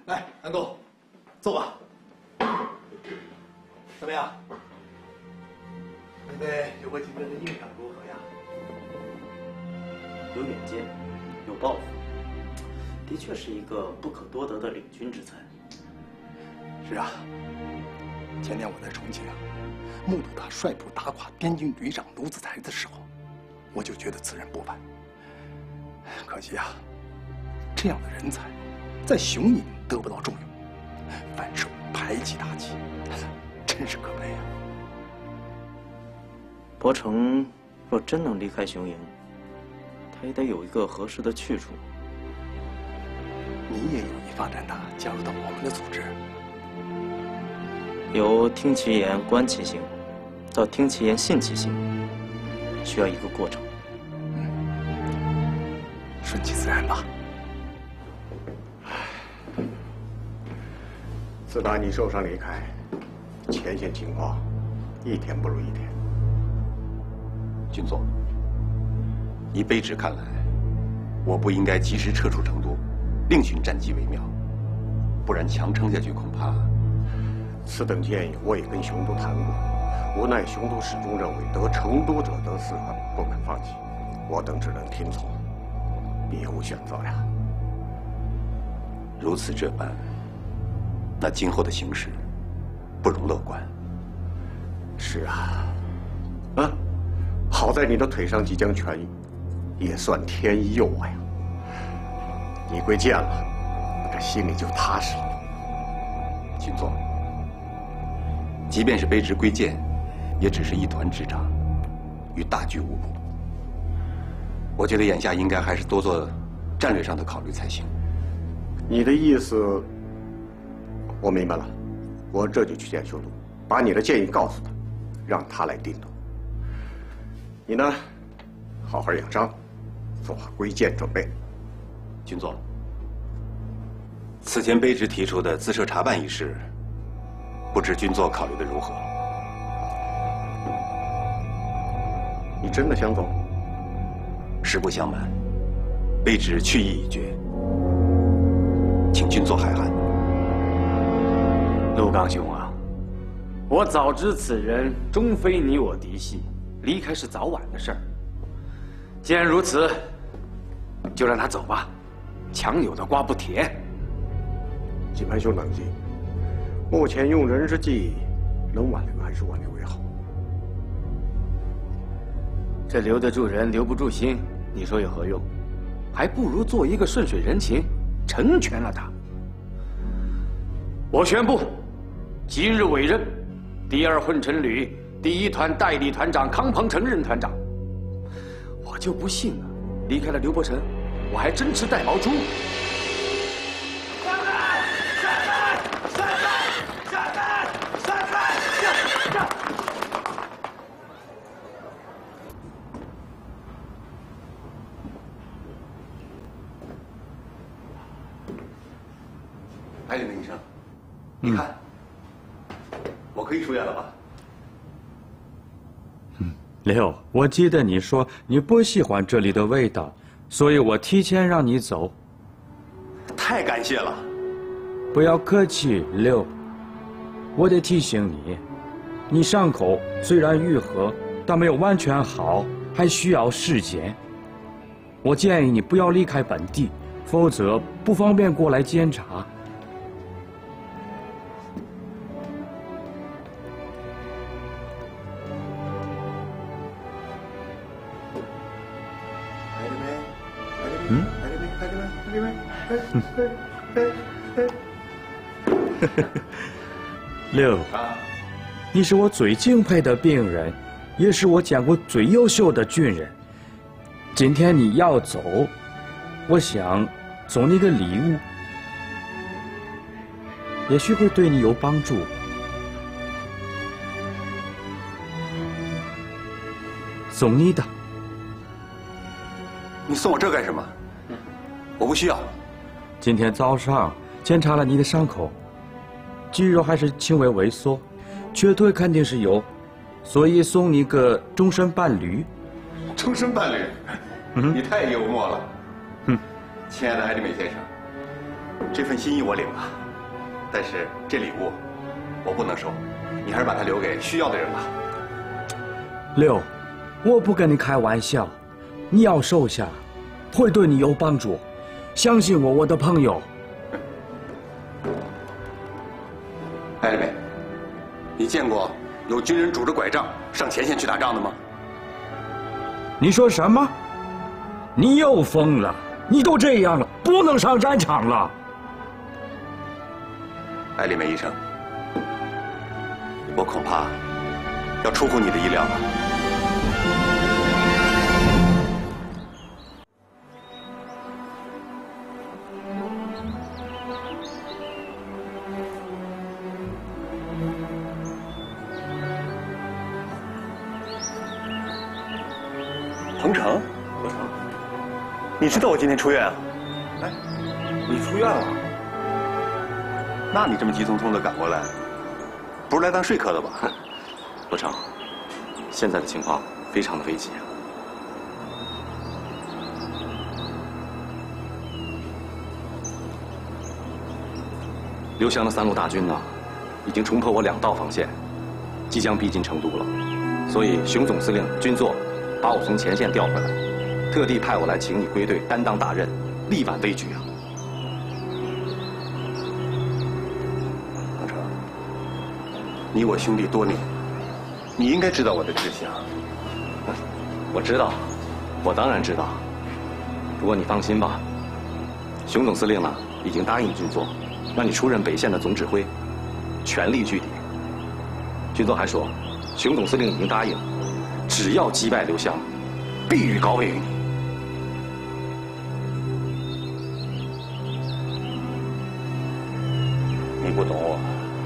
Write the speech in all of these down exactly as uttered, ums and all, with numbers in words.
来，安公，坐吧。怎么样？妹妹刘伯清跟的印象如何呀？ 有远见，有抱负，的确是一个不可多得的领军之才。 是啊，前年我在重庆啊，目睹他率部打垮滇军旅长卢子才的时候，我就觉得此人不凡。可惜啊，这样的人才，在雄营得不到重用，反受排挤打击，真是可悲啊！ 伯承若真能离开雄营，他也得有一个合适的去处。 你也有意发展他加入到我们的组织。 由听其言观其行，到听其言信其行，需要一个过程。 嗯，顺其自然吧。 自打你受伤离开，前线情况一天不如一天。 军座，依卑职看来，我不应该及时撤出成都，另寻战机为妙，不然强撑下去恐怕…… 此等建议我也跟雄都谈过，无奈雄都始终认为得成都者得四川，不肯放弃，我等只能听从，别无选择呀。 如此这般，那今后的形势不容乐观。 是啊，啊，好在你的腿伤即将痊愈，也算天意佑我呀。你归建了，我这心里就踏实了。 军座，即便是卑职归建，也只是一团之长，与大局无补。我觉得眼下应该还是多做战略上的考虑才行。 你的意思，我明白了，我这就去见雄都，把你的建议告诉他，让他来定夺。你呢，好好养伤，做好归建准备。 军座，此前卑职提出的自设查办一事，不知军座考虑的如何？ 你真的想走？ 实不相瞒，卑职去意已决，请军座海涵。 陆刚兄啊，我早知此人终非你我嫡系，离开是早晚的事儿。既然如此，就让他走吧，强扭的瓜不甜。 金盘兄冷静，目前用人之计，能挽留还是挽留为好。 这留得住人，留不住心，你说有何用？还不如做一个顺水人情，成全了他。我宣布，即日委任第二混成旅第一团代理团长康鹏程任团长。我就不信了，离开了刘伯承，我还真吃带毛猪。 白领的医生，你看，我可以出院了吧？ 嗯，刘，我记得你说你不喜欢这里的味道，所以我提前让你走。 太感谢了。 不要客气，刘。我得提醒你，你伤口虽然愈合，但没有完全好，还需要时间。我建议你不要离开本地，否则不方便过来检查。 嗯，白丽梅，白丽梅，白丽梅，白丽梅， 六，你是我最敬佩的病人，也是我见过最优秀的军人。今天你要走，我想送你个礼物，也许会对你有帮助。送你的。 你送我这干什么？我不需要。 今天早上检查了你的伤口，肌肉还是轻微萎缩，瘸腿肯定是有，所以送你个终身伴侣。 终身伴侣？ 嗯， 你太幽默了。 嗯， 亲爱的艾丽美先生，这份心意我领了。 但是这礼物我不能收，你还是把它留给需要的人吧。 六，我不跟你开玩笑，你要收下，会对你有帮助，相信我，我的朋友。 艾丽美，你见过有军人拄着拐杖上前线去打仗的吗？ 你说什么？你又疯了！你都这样了，不能上战场了。 艾丽梅医生，我恐怕要出乎你的意料了。 彭程，彭程，你知道我今天出院啊？ 哎，你出院了？那你这么急匆匆的赶过来，不是来当说客的吧？ 不成，现在的情况非常的危急啊！刘翔的三路大军呢，已经冲破我两道防线，即将逼近成都了。所以熊总司令军座把我从前线调回来，特地派我来请你归队担当大任，力挽危局啊！ 彭程，你我兄弟多年，你应该知道我的志向。 我知道，我当然知道。不过你放心吧，熊总司令呢已经答应军座，让你出任北线的总指挥，全力拒敌。军座还说，熊总司令已经答应，只要击败刘湘，必予高位于你。 你不懂我，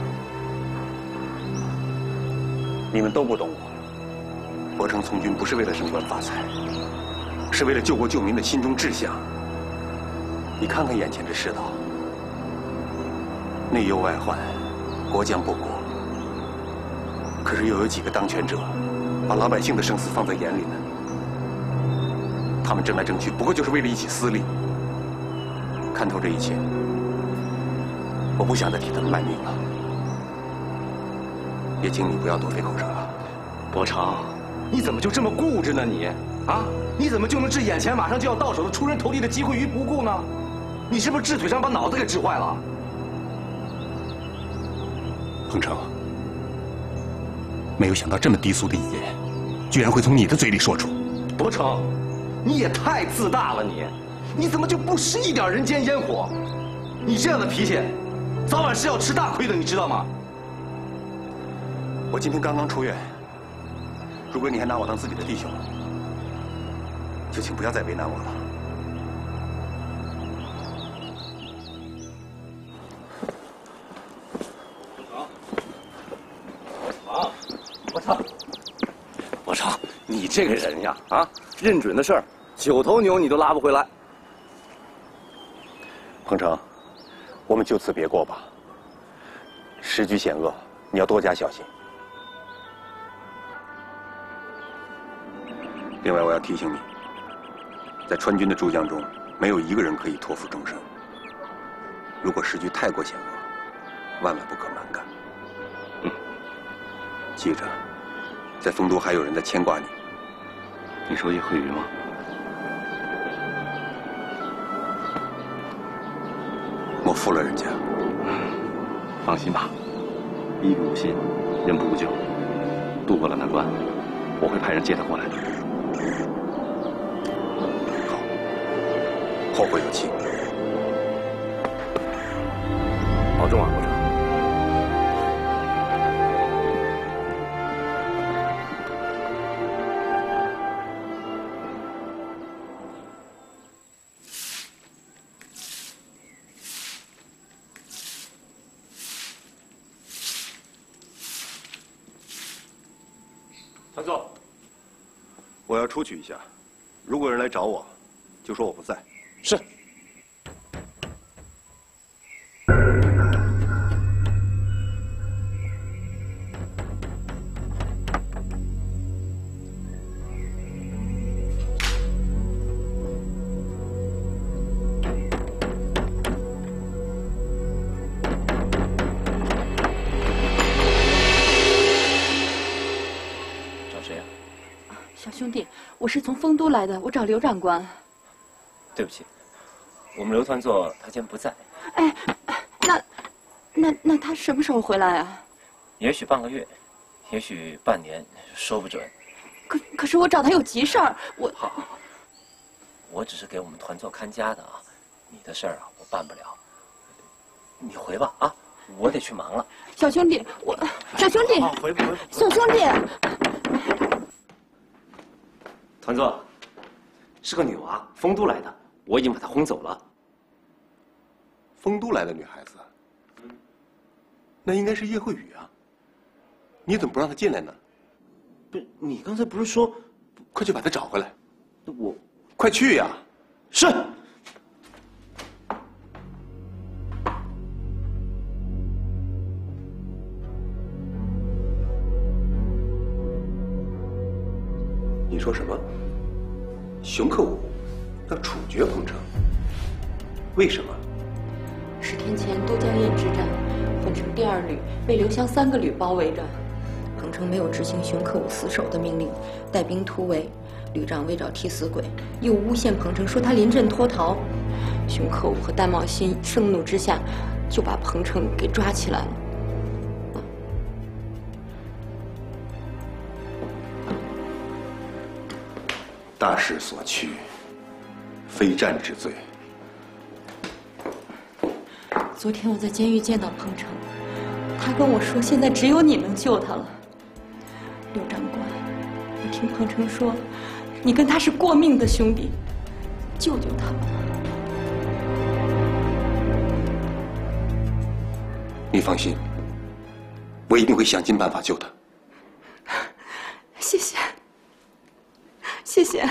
你们都不懂我。博成从军不是为了升官发财，是为了救国救民的心中志向。你看看眼前这世道，内忧外患，国将不国。可是又有几个当权者把老百姓的生死放在眼里呢？他们争来争去，不过就是为了一己私利。看透这一切，我不想再替他们卖命了。也请你不要多费口舌了。 博成，你怎么就这么固执呢？你啊，你怎么就能置眼前马上就要到手的出人头地的机会于不顾呢？你是不是治腿上把脑子给治坏了？ 彭程，没有想到这么低俗的一言，居然会从你的嘴里说出。 博成，你也太自大了你！你怎么就不识一点人间烟火？你这样的脾气，早晚是要吃大亏的，你知道吗？ 我今天刚刚出院，如果你还拿我当自己的弟兄，就请不要再为难我了。 好，我操！我操！你这个人呀，啊，认准的事儿，九头牛你都拉不回来。 彭程，我们就此别过吧。时局险恶，你要多加小心。另外，我要提醒你，在川军的诸将中，没有一个人可以托付终生。如果时局太过险恶，万万不可蛮干。嗯，记着，在丰都还有人在牵挂你。 你说叶慧瑜吗？ 我负了人家。 放心吧，一不无心，人不无救。渡过了难关，我会派人接他过来的。 好，后会有期。 保重啊，部长。 团座，我要出去一下，如果有人来找我，就说我不在。 是。 我是从丰都来的，我找刘长官。 对不起，我们刘团座他今天不在。 哎，那，那那他什么时候回来啊？ 也许半个月，也许半年，说不准。 可可是我找他有急事儿，我。 好，我只是给我们团座看家的啊，你的事儿啊我办不了。你回吧啊，我得去忙了。 小兄弟，我小兄弟， 啊、回不回？ 小兄弟。 团座，是个女娃，丰都来的，我已经把她轰走了。 丰都来的女孩子，那应该是叶慧宇啊。你怎么不让她进来呢？ 不，你刚才不是说， 快去把她找回来。 我， 快去呀！ 是。 你说什么？熊克武要处决彭城？为什么？ 十天前都江堰之战，混成第二旅被刘湘三个旅包围着，彭城没有执行熊克武死守的命令，带兵突围。旅长为找替死鬼，又诬陷彭城说他临阵脱逃。熊克武和戴茂新盛怒之下，就把彭城给抓起来了。 大势所趋，非战之罪。 昨天我在监狱见到彭城，他跟我说，现在只有你能救他了。刘长官，我听彭城说，你跟他是过命的兄弟，救救他吧。 你放心，我一定会想尽办法救他。 谢谢。谢谢。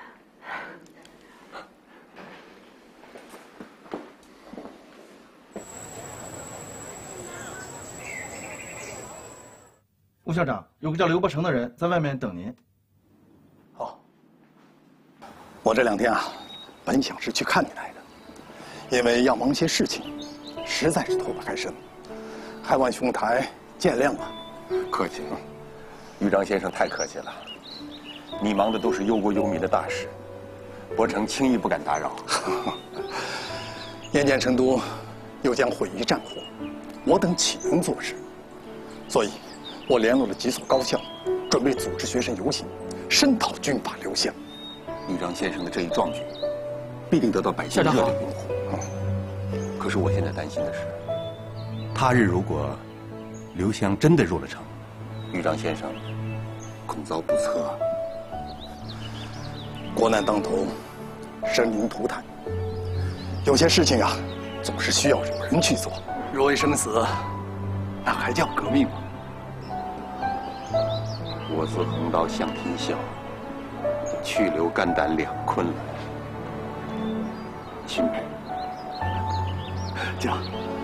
吴校长，有个叫刘伯承的人在外面等您。 好，我这两天啊，本想是去看你来的，因为要忙些事情，实在是脱不开身，还望兄台见谅啊。 客气，豫章先生太客气了。你忙的都是忧国忧民的大事，伯承轻易不敢打扰。 眼见成都又将毁于战火，我等岂能坐视？所以，我联络了几所高校，准备组织学生游行，声讨军阀刘湘。 豫章先生的这一壮举，必定得到百姓热烈拥护。嗯。可是我现在担心的是，他日如果刘湘真的入了城，豫章先生恐遭不测。 国难当头，生灵涂炭，有些事情啊，总是需要有人去做。若为生死，那还叫革命吗？ 我自横刀向天笑，去留肝胆两昆仑。钦佩。 这样，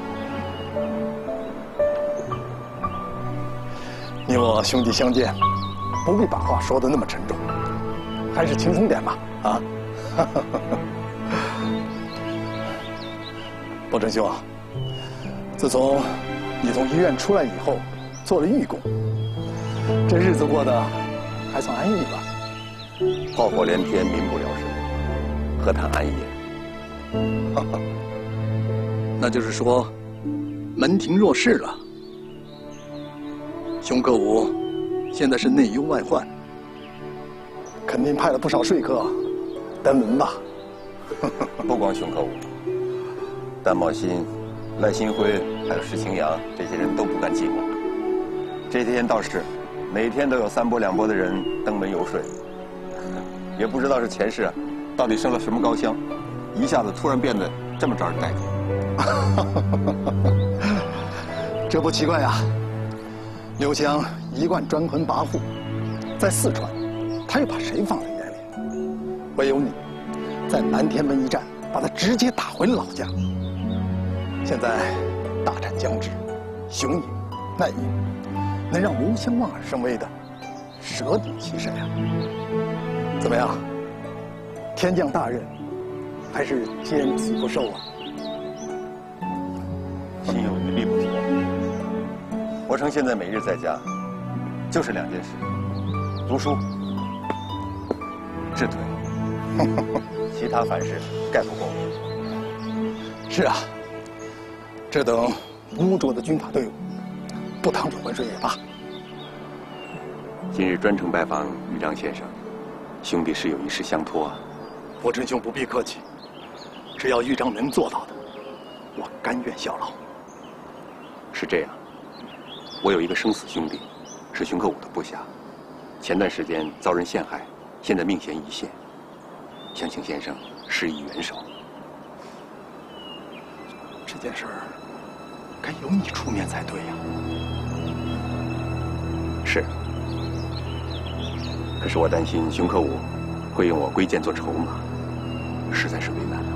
你我兄弟相见，不必把话说得那么沉重。还是轻松点吧，啊！伯承兄啊，自从你从医院出来以后，做了狱工，这日子过得还算安逸吧？ 炮火连天，民不聊生，何谈安逸？ 那就是说，门庭若市了。熊克武现在是内忧外患。肯定派了不少说客登门吧？ 不光熊克武，戴茂新、赖新辉，还有石青阳，这些人都不甘寂寞。这些天倒是，每天都有三波两波的人登门游说，也不知道是前世啊，到底生了什么高香，一下子突然变得这么招人待见。 这不奇怪呀，刘湘一贯专横跋扈，在四川。他又把谁放在眼里？唯有你，在南天门一战，把他直接打回了老家。现在大战将至，雄鹰、难鹰，能让刘湘望而生威的，舍你其谁啊？怎么样？天降大任，还是坚持不受啊？ 心有余力不足。伯承现在每日在家，就是两件事：读书。 这对， 其他凡事概不过我。是啊，这等污浊的军阀队伍，不趟出浑水也罢。 今日专程拜访豫章先生，兄弟是有一事相托啊。 伯真兄不必客气，只要豫章能做到的，我甘愿效劳。 是这样，我有一个生死兄弟，是熊克武的部下，前段时间遭人陷害，现在命悬一线，想请先生施以援手。 这件事儿该由你出面才对呀。 是，可是我担心熊克武会用我归建做筹码，实在是为难了。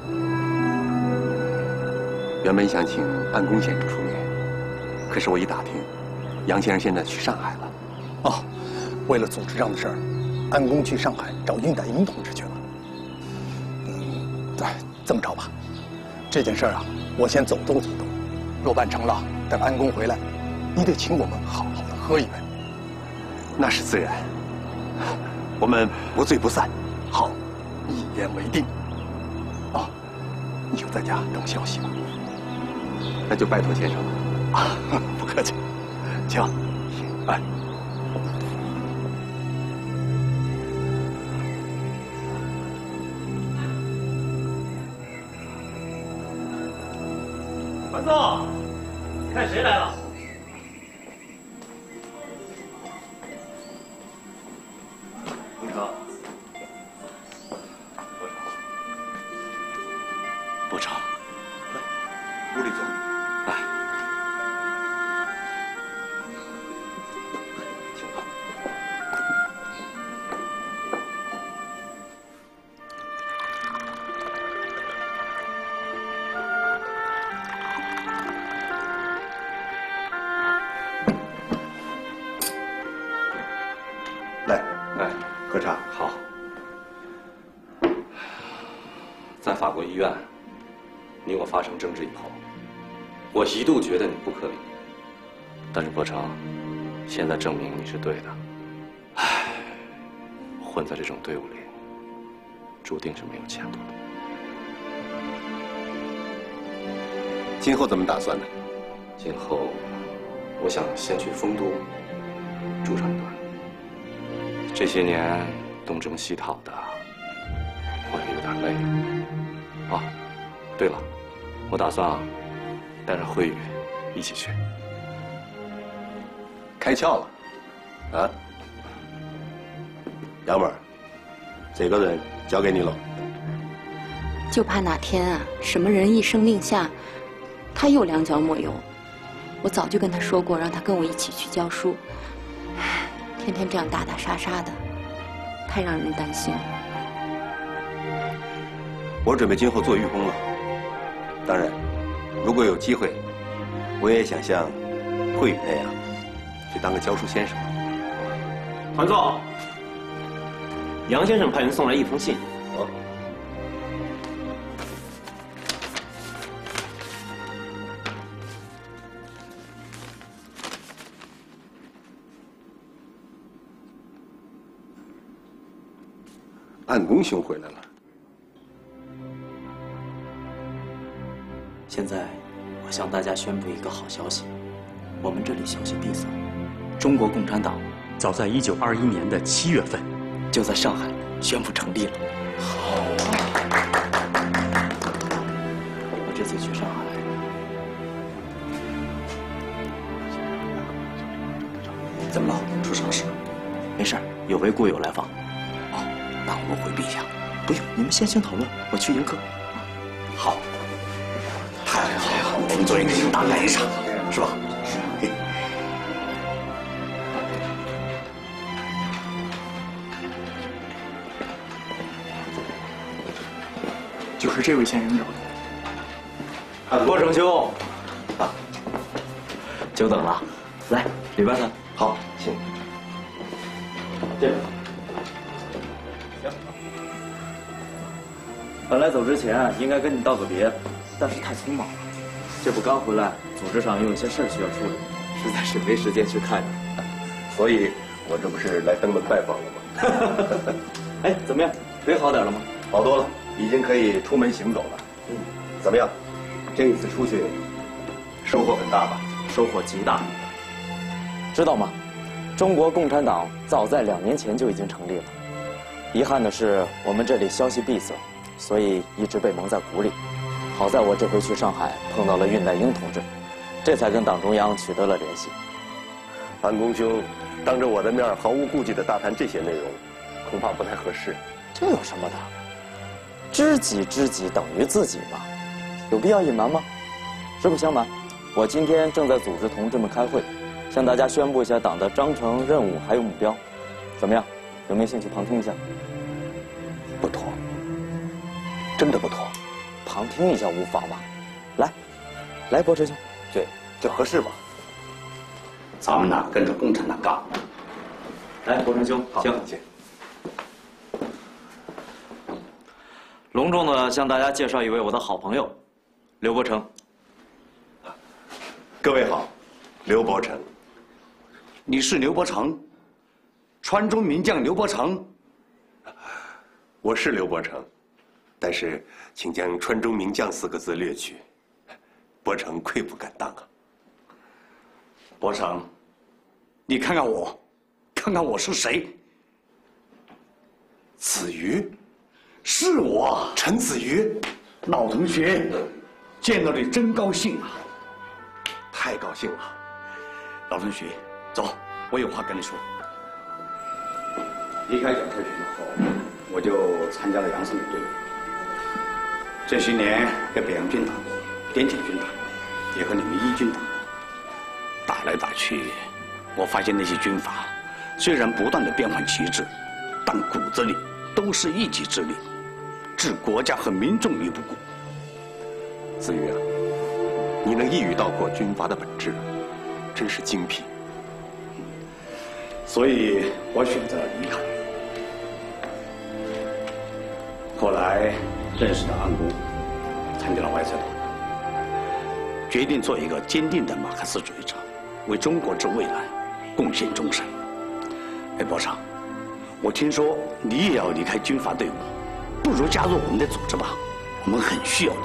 原本想请安公先生出面，可是我一打听，杨先生现在去上海了。 哦，为了组织这样的事儿，安公去上海找恽代英同志去了。嗯，对，这么着吧，这件事儿啊，我先走动走动，若办成了，等安公回来，你得请我们好好的喝一杯。 那是自然，我们不醉不散。 好，一言为定。哦，你就在家等消息吧。 那就拜托先生了。 啊，不客气，请。哎。 团总，看谁来了？部长， 部长，来，屋里坐。来，请吧。来，来，喝茶。 好。在法国医院，你我发生争执以后，我一度觉得你不可理，但是伯承，现在证明你是对的。唉，混在这种队伍里，注定是没有前途的。 今后怎么打算呢？ 今后，我想先去丰都驻上一段。这些年东征西讨的，我也有点累了。啊，对了，我打算啊，带着慧宇一起去。 开窍了，啊？杨妹儿，这个人交给你了。 就怕哪天啊，什么人一声令下，他又两脚抹油。我早就跟他说过，让他跟我一起去教书。天天这样打打杀杀的，太让人担心了。 我准备今后做御工了。当然，如果有机会，我也想像慧宇那样，去当个教书先生。 团总，杨先生派人送来一封信。 哦。安公兄回来了。 现在，我向大家宣布一个好消息：我们这里消息闭塞，中国共产党早在一九二一年的七月份，就在上海宣布成立了。好啊！我这次去上海，怎么了？出什么事？没事，有位故友来访。哦，那我回避一下。不用，你们先行讨论，我去迎客。好。太好了，我们做一个大排场，是吧？ 就是这位先生找的。 郭成兄，啊，久等了，来里边呢。 好，请。 这边。行。本来走之前应该跟你道个别。但是太匆忙了，这不刚回来，组织上有一些事儿需要处理，实在是没时间去看你。 所以，我这不是来登门拜访了吗？ 哎，怎么样？腿好点了吗？ 好多了，已经可以出门行走了。嗯，怎么样？这一次出去，收获很大吧？ 收获极大。知道吗？中国共产党早在两年前就已经成立了。遗憾的是，我们这里消息闭塞，所以一直被蒙在鼓里。好在我这回去上海碰到了恽代英同志，这才跟党中央取得了联系。 安公兄当着我的面毫无顾忌地大谈这些内容，恐怕不太合适。 这有什么的？知己知己等于自己嘛，有必要隐瞒吗？实不相瞒，我今天正在组织同志们开会，向大家宣布一下党的章程、任务还有目标。怎么样？有没有兴趣旁听一下？ 不妥，真的不妥。 旁听一下无妨吧。来，来，博士兄， 这这合适吗？ 咱们呢跟着共产党干。 来，博士兄，行。 请。 隆重的向大家介绍一位我的好朋友，刘伯承。 各位好，刘伯承。 你是刘伯承，川中名将刘伯承。 我是刘伯承，但是请将“川中名将”四个字略去，伯承愧不敢当啊。 伯承，你看看我，看看我是谁？ 子瑜。 是我， 陈子瑜， 老同学，见到你真高兴啊！ 太高兴了， 老同学，走，我有话跟你说。 离开蒋介石之后，我就参加了杨森旅队。这些年给北洋军打过，滇黔军打过，也和你们一军打过。打来打去，我发现那些军阀虽然不断的变换旗帜，但骨子里都是一己之力，置国家和民众于不顾。 子瑜啊，你能一语道破军阀的本质，真是精辟。 所以我选择了离开。后来认识了安公，参加了外赛党，决定做一个坚定的马克思主义者，为中国之未来贡献终身。哎，伯承，我听说你也要离开军阀队伍，不如加入我们的组织吧，我们很需要你。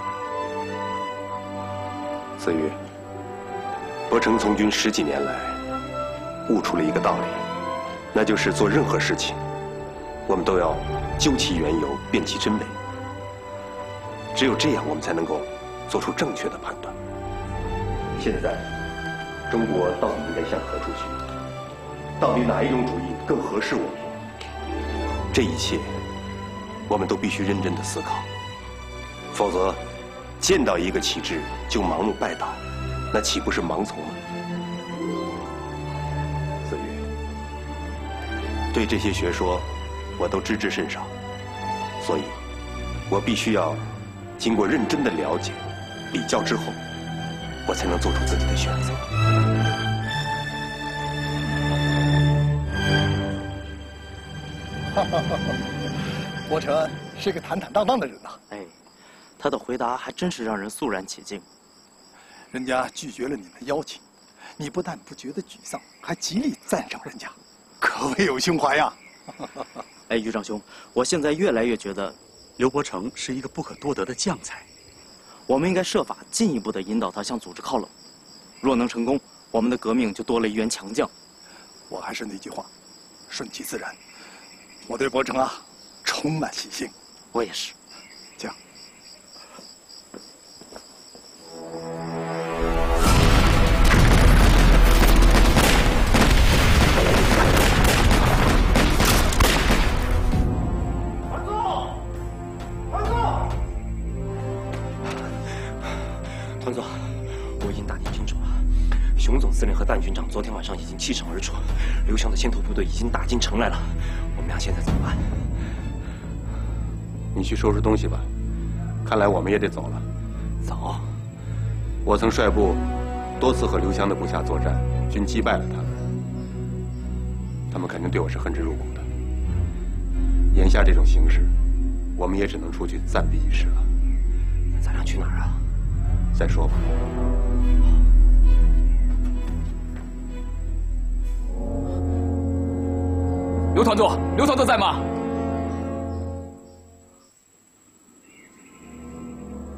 子瑜，伯承从军十几年来，悟出了一个道理，那就是做任何事情，我们都要究其缘由，辨其真伪。只有这样，我们才能够做出正确的判断。现在，中国到底应该向何处去？到底哪一种主义更合适我国？这一切，我们都必须认真的思考，否则，见到一个旗帜就盲目拜倒，那岂不是盲从吗？子瑜，对这些学说，我都知之甚少，所以，我必须要经过认真的了解、比较之后，我才能做出自己的选择。 哈哈哈！伯承是个坦坦荡荡的人呐。 哎，他的回答还真是让人肃然起敬。 人家拒绝了你的邀请，你不但不觉得沮丧，还极力赞赏人家，可谓有胸怀呀！ 哎，余长兄，我现在越来越觉得刘伯承是一个不可多得的将才， 我们应该设法进一步的引导他向组织靠拢。若能成功，我们的革命就多了一员强将。 我还是那句话，顺其自然。我对伯承啊，充满信心。 我也是。 这样。 团座，团座， 团座，我已经打听清楚了，熊总司令和弹军长昨天晚上已经弃城而出，刘湘的先头部队已经打进城来了。我们俩现在怎么办？ 你去收拾东西吧，看来我们也得走了。 走？ 我曾率部多次和刘湘的部下作战，均击败了他们。他们肯定对我是恨之入骨的。眼下这种形势，我们也只能出去暂避一时了。 那咱俩去哪儿啊？ 再说吧。 刘团座，刘团座在吗？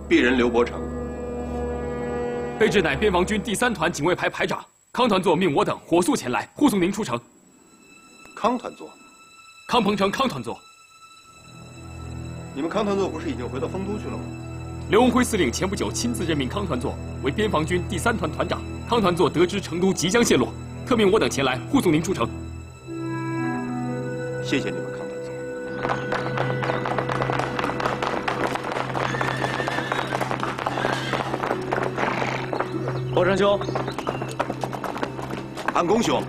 鄙人刘伯承， 卑职乃边防军第三团警卫排排长，康团座命我等火速前来护送您出城。 康团座， 康鹏城康团座。 你们康团座不是已经回到丰都去了吗？ 刘文辉司令前不久亲自任命康团座为边防军第三团团长。康团座得知成都即将陷落，特命我等前来护送您出城。 谢谢你们康团座。 伯承兄， 安公兄，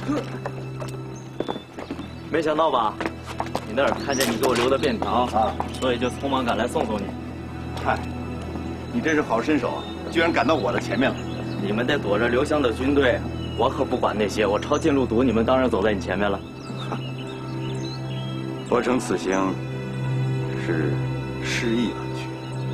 没想到吧？你那儿看见你给我留的便条啊，所以就匆忙赶来送送你。 嗨，你真是好身手啊，居然赶到我的前面了。 你们得躲着刘湘的军队，我可不管那些。我抄近路堵，你们当然走在你前面了。 伯承此行是失意而去，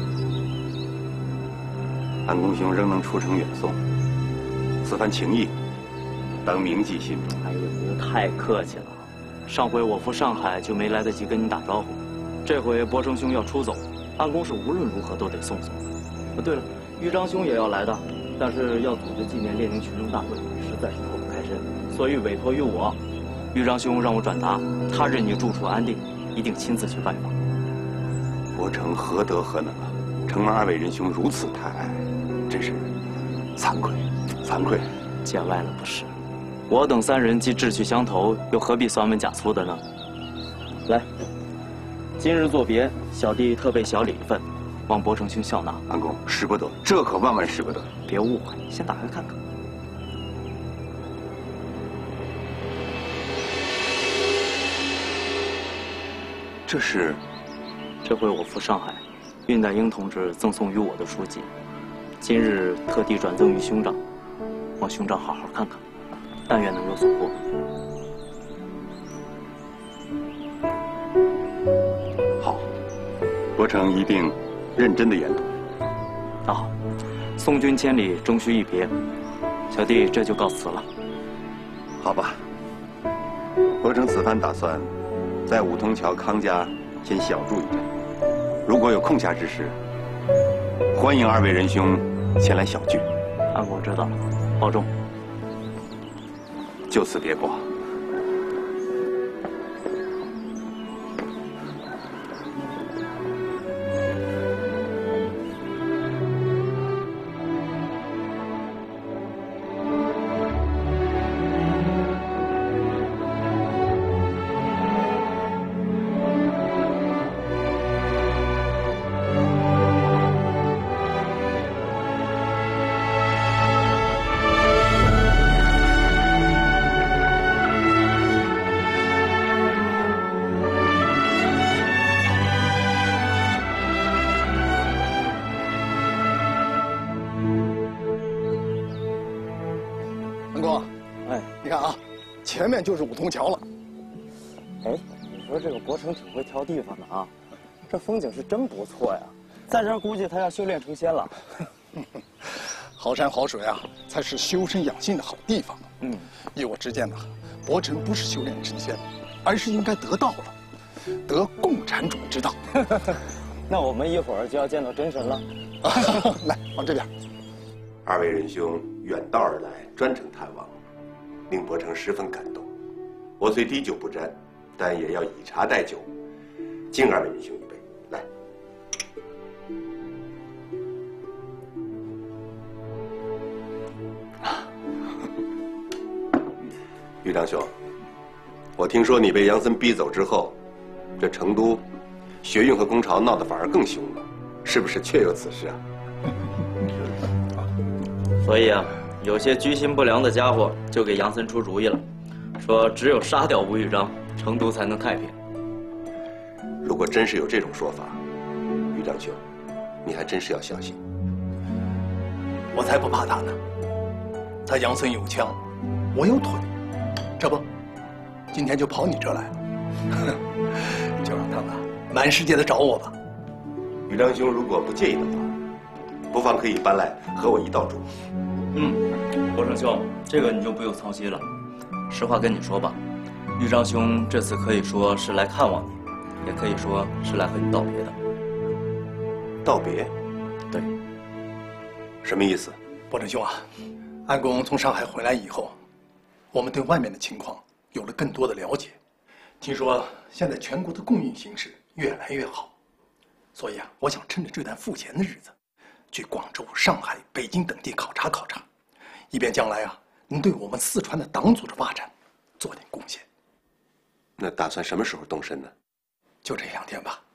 安公兄仍能出城远送，此番情谊，当铭记心中。 哎呦，您太客气了。上回我赴上海就没来得及跟您打招呼，这回伯承兄要出走，安公是无论如何都得送送。哦，对了，豫章兄也要来的，但是要组织纪念列宁群众大会，实在是脱不开身，所以委托于我。豫章兄让我转达，他任你住处安定，一定亲自去拜访。 伯承何德何能啊！承蒙二位仁兄如此抬爱，真是惭愧，惭愧。 见外了不是？我等三人既志趣相投，又何必酸文假粗的呢？来，今日作别，小弟特备小礼一份，望伯承兄笑纳。 安公，使不得，这可万万使不得。 别误会，先打开看看。 这是， 这回我赴上海，恽代英同志赠送于我的书籍，今日特地转赠于兄长，望兄长好好看看，但愿能有所获。 好，伯承一定认真的研读。 那好，送君千里，终须一别，小弟这就告辞了。 好吧，伯承此番打算在五通桥康家先小住一阵，如果有空暇之时，欢迎二位仁兄前来小聚。 安公知道了，保重。 就此别过。 前面就是五通桥了。 哎，你说这个伯承挺会挑地方的啊，这风景是真不错呀。在这儿估计他要修炼成仙了。 好山好水啊，才是修身养性的好地方。嗯，依我之见呢，伯承不是修炼成仙，而是应该得道了，得共产主义之道。 那我们一会儿就要见到真神了。 来，往这边。 二位仁兄远道而来，专程探望，令伯承十分感动。我虽滴酒不沾，但也要以茶代酒，敬二位仁兄一杯。来，豫章兄，我听说你被杨森逼走之后，这成都学运和工潮闹得反而更凶了，是不是确有此事啊？ 所以啊，有些居心不良的家伙就给杨森出主意了，说只有杀掉吴豫章，成都才能太平。 如果真是有这种说法，豫章兄，你还真是要小心。 我才不怕他呢，他杨森有枪，我有腿，这不，今天就跑你这来了，就让他们满世界的找我吧。 豫章兄如果不介意的话，不妨可以搬来和我一道住。 嗯，伯承兄，这个你就不用操心了。实话跟你说吧，豫章兄这次可以说是来看望你，也可以说是来和你道别的。 道别？ 对。 什么意思？ 伯承兄啊，安公从上海回来以后，我们对外面的情况有了更多的了解。听说现在全国的供应形势越来越好，所以啊，我想趁着这段赋闲的日子，去广州、上海、北京等地考察考察，以便将来啊能对我们四川的党组织发展做点贡献。 那打算什么时候动身呢？ 就这两天吧。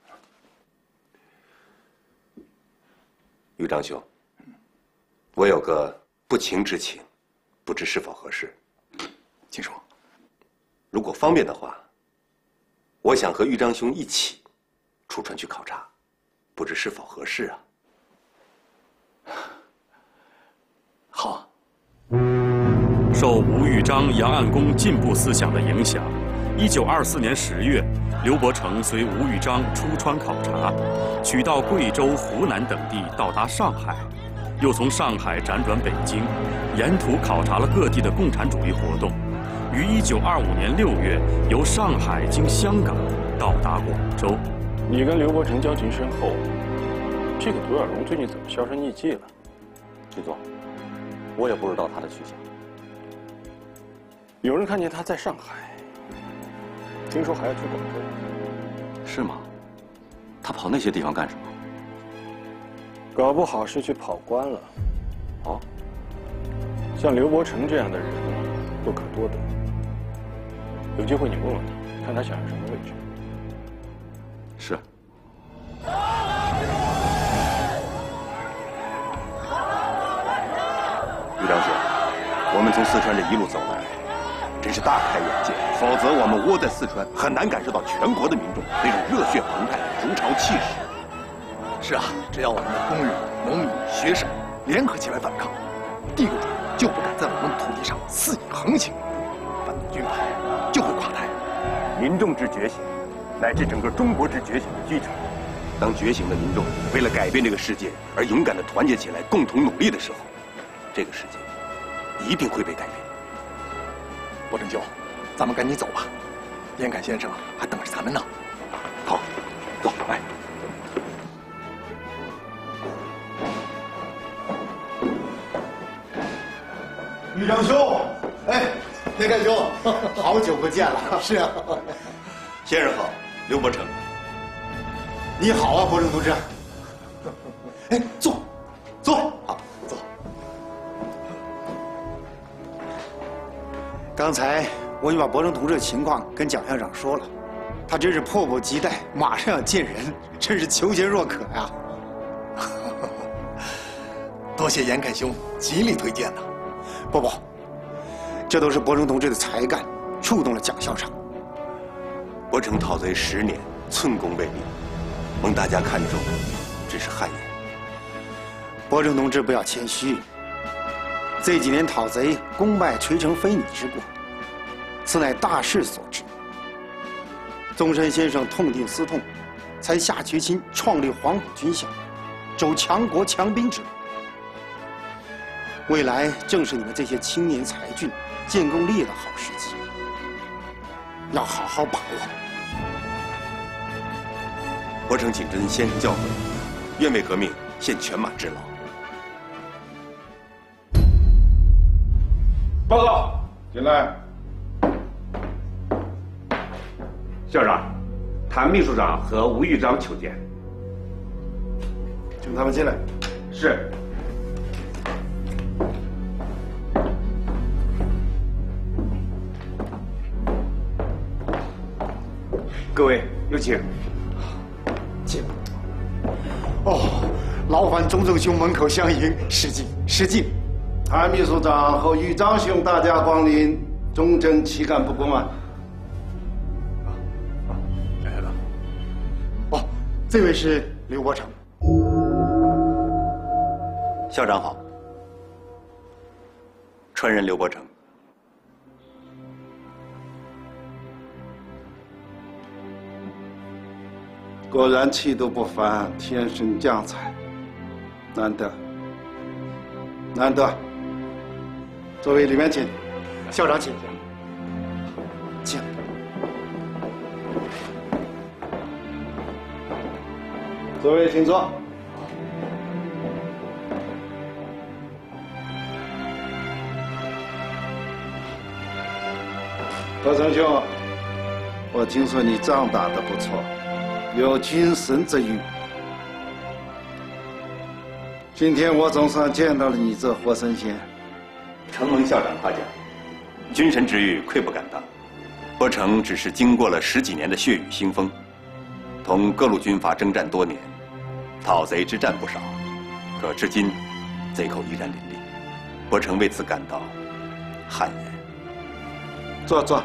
于章兄，我有个不情之请，不知是否合适？ 请说。 如果方便的话，我想和豫章兄一起出川去考察，不知是否合适啊？ 好。 受吴玉章、杨岸公进步思想的影响，一九二四年十月，刘伯承随吴玉章出川考察，取道贵州、湖南等地，到达上海，又从上海辗转北京，沿途考察了各地的共产主义活动。于一九二五年六月，由上海经香港到达广州。 你跟刘伯承交情深厚，这个独眼龙最近怎么销声匿迹了？ 局座，我也不知道他的去向。 有人看见他在上海，听说还要去广州。 是吗？他跑那些地方干什么？ 搞不好是去跑官了。哦，像刘伯承这样的人不可多得。有机会你问问他，看他想要什么位置。 是。 于章兄，我们从四川这一路走来，真是大开眼界。否则，我们窝在四川，很难感受到全国的民众那种热血澎湃、如潮气势。 是啊，只要我们的工人、农民、学生联合起来反抗，帝国主义就不敢在我们土地上肆意横行，反动军阀就会垮台。 民众之觉醒，乃至整个中国之觉醒的基础。当觉醒的民众为了改变这个世界而勇敢地团结起来，共同努力的时候，这个世界一定会被改变。 伯承兄，咱们赶紧走吧，严侃先生还等着咱们呢。 好，走，来。 于章兄，哎，严侃兄，好久不见了。是啊， 先生好，刘伯承。 你好啊，伯承同志。哎，坐，坐，好，坐。刚才我已把伯承同志的情况跟蒋校长说了，他真是迫不及待，马上要见人，真是求贤若渴呀。 多谢严侃兄极力推荐呐。 不不，这都是伯承同志的才干触动了蒋校长。 伯承讨贼十年，寸功未立，蒙大家看重，真是汗颜。 伯承同志不要谦虚，这几年讨贼功败垂成，非你之过，此乃大势所致。宗申先生痛定思痛，才下决心创立黄埔军校，走强国强兵之路。未来正是你们这些青年才俊建功立业的好时机，要好好把握。 伯承谨遵先生教诲，愿为革命献犬马之劳。 报告，进来。校长，谭秘书长和吴玉章求见。 请他们进来。 是。各位有请。 请。哦，劳烦钟正兄门口相迎，失敬失敬。 谭秘书长和豫章兄大驾光临，忠贞岂敢不过吗？ 来了。哦，这位是刘伯承。 校长好，川人刘伯承。 果然气度不凡，天生将才，难得，难得。座位里面请， 校长请请。 座位请坐。 何成兄，我听说你长大的不错，有军神之誉。今天我总算见到了你这活神仙。 承蒙校长夸奖，军神之誉愧不敢当。伯承只是经过了十几年的血雨腥风，同各路军阀征战多年，讨贼之战不少，可至今贼寇依然林立。伯承为此感到汗颜。 坐坐，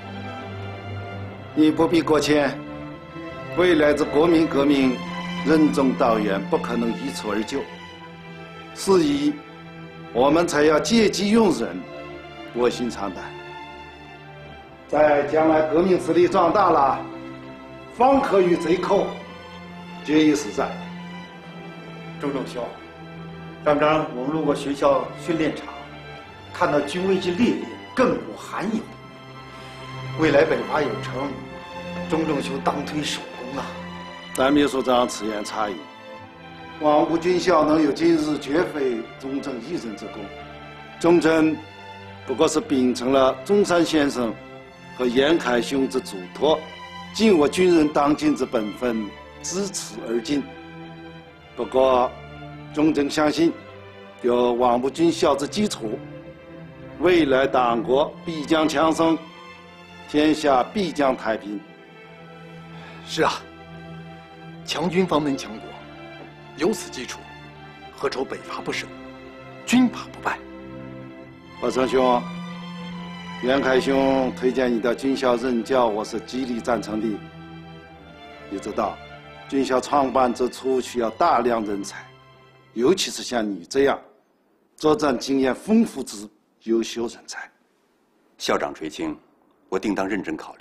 你不必过谦。未来之国民革命，任重道远，不可能一蹴而就。是以，我们才要借机用忍，卧薪尝胆。在将来革命实力壮大了，方可与贼寇决一死战。 周仲兄，刚刚我们路过学校训练场，看到军威之烈烈，亘古罕有。未来北伐有成，钟仲兄当推首功啊！ 但秘书长此言差矣。广武军校能有今日，绝非钟正一人之功。钟正不过是秉承了中山先生和严凯兄之嘱托，尽我军人当尽之本分，知耻而进。不过，钟正相信，有广武军校之基础，未来党国必将强盛，天下必将太平。 是啊，强军方能强国，有此基础，何愁北伐不胜，军阀不败？ 华成兄，袁凯兄推荐你到军校任教，我是极力赞成的。你知道，军校创办之初需要大量人才，尤其是像你这样作战经验丰富之优秀人才。 校长垂青，我定当认真考虑。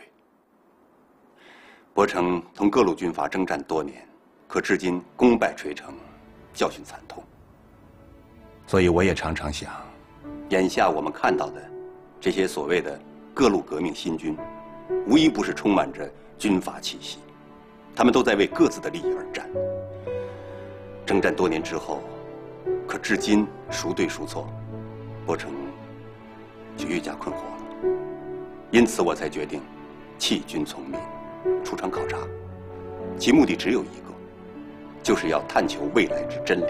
伯承同各路军阀征战多年，可至今功败垂成，教训惨痛。所以我也常常想，眼下我们看到的这些所谓的各路革命新军，无一不是充满着军阀气息，他们都在为各自的利益而战。征战多年之后，可至今孰对孰错，伯承就愈加困惑了。因此我才决定弃军从民，出场考察，其目的只有一个，就是要探求未来之真理。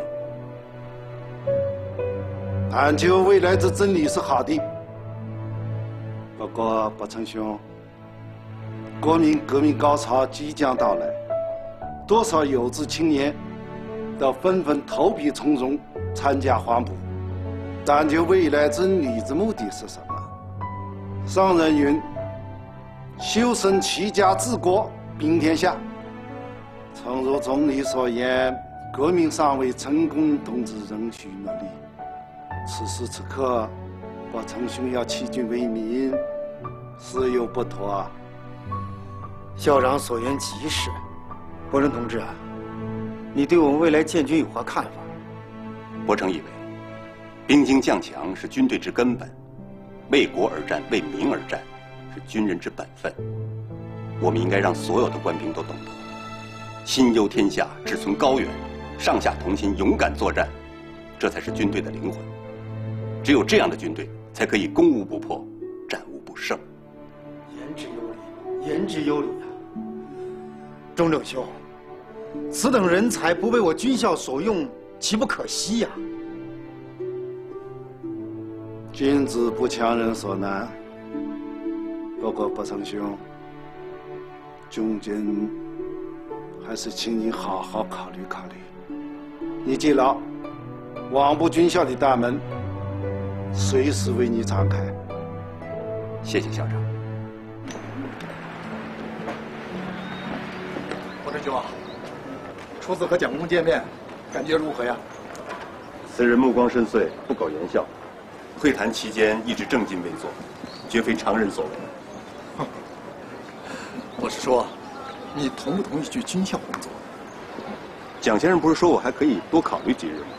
探求未来之真理是好的，不过伯承兄，国民革命高潮即将到来，多少有志青年都纷纷投笔从戎，参加黄埔。探究未来真理之目的是什么？上人云：“修身齐家治国平天下。”诚如总理所言，革命尚未成功，同志仍需努力。此时此刻，伯承兄要弃军为民，事有不妥啊。 校长所言极是。伯承同志啊，你对我们未来建军有何看法？ 伯承以为，兵精将强是军队之根本，为国而战、为民而战是军人之本分。我们应该让所有的官兵都懂得，心忧天下，志存高远，上下同心，勇敢作战，这才是军队的灵魂。只有这样的军队，才可以攻无不破，战无不胜。 言之有理，言之有理啊！钟正兄，此等人才不为我军校所用，岂不可惜呀？ 君子不强人所难。不过伯承兄，中间还是请你好好考虑考虑。你记牢，广部军校的大门随时为你敞开。 谢谢校长。 伯承兄啊，初次和蒋公见面，感觉如何呀？ 此人目光深邃，不苟言笑， 会谈期间一直正襟危坐，绝非常人所为。 我是说，你同不同意去军校工作？ 蒋先生不是说我还可以多考虑几日吗？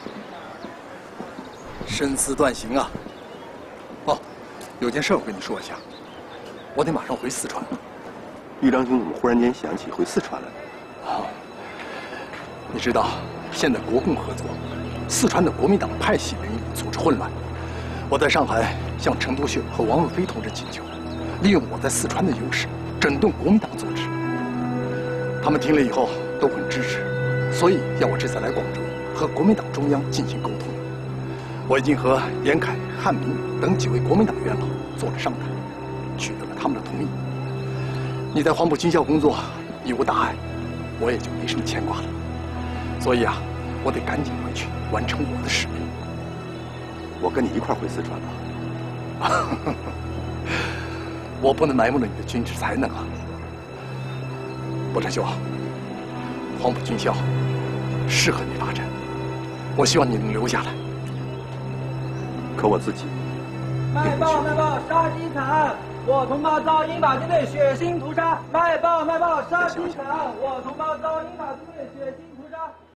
深思断行啊！哦，有件事我跟你说一下，我得马上回四川了。 豫章兄怎么忽然间想起回四川来了？ 哦，你知道现在国共合作，四川的国民党派系林立，组织混乱。我在上海向陈独秀和王若飞同志请求， 利用我在四川的优势，整顿国民党组织。他们听了以后都很支持，所以要我这次来广州和国民党中央进行沟通。我已经和严凯、汉民等几位国民党元老做了商谈，取得了他们的同意。你在黄埔军校工作已无大碍，我也就没什么牵挂了。所以啊，我得赶紧回去完成我的使命。 我跟你一块儿回四川吧。 我不能埋没了你的军事才能啊，伯承兄，黄埔军校适合你发展，我希望你能留下来。 可我自己， 卖报卖报，杀机惨！我同胞遭英法军队血腥屠杀！卖报卖报，杀机惨！我同胞遭英法军队血腥屠杀！